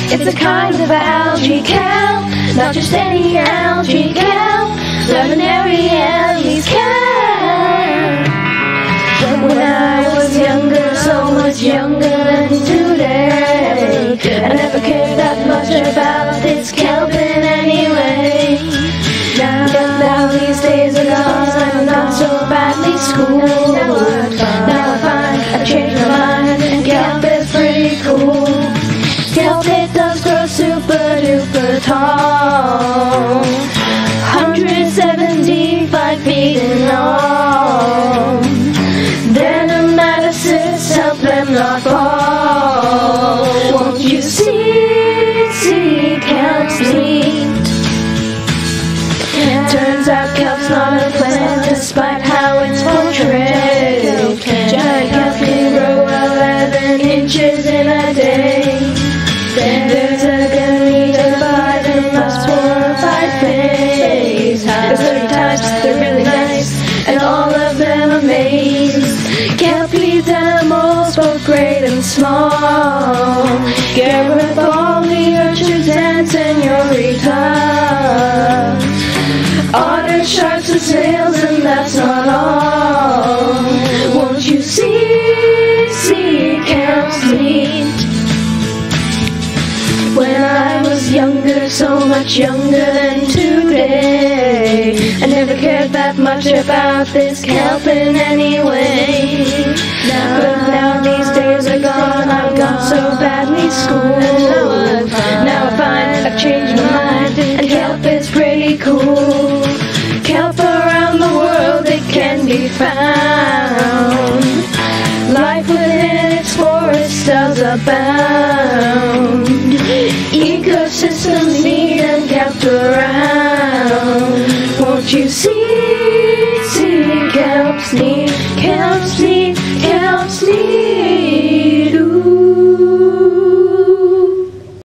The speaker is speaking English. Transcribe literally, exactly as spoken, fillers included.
It's a kind of algae, kelp, not just any algae, kelp, luminary algae, kelp. When I was younger, so much younger than today, I never cared that much about this kelp in any way. Now, now these days are gone, I'm not so badly schooled. Now I find I've changed my mind, and kelp is pretty cool. Kelp, it does grow super duper tall, one hundred seventy-five feet in all. Venom medicines help them not fall. Won't you see, see kelp's neat? Turns out kelp's not a plant, despite how it's portrayed. Giant kelp can grow eleven inches in a day. There's a gummy divide in the sporified phase. There's thirty types, they're really nice, and all of them amaze. Kelp feeds animals, both great and small. Get rid of all the urchins and senoritas, otters, sharks, and snails, and that's not all. Won't you see, see kelp's neat? When I was younger, so much younger than today, I never cared that much about this kelp in any way. But now these days are gone, I've got so badly schooled. Now I find I've changed my mind, and kelp is pretty cool. Kelp around the world, it can be found. Life within its forests does abound. Ecosystems need and kept around. Won't you see, see kelp's neat, kelp's neat, kelp's neat.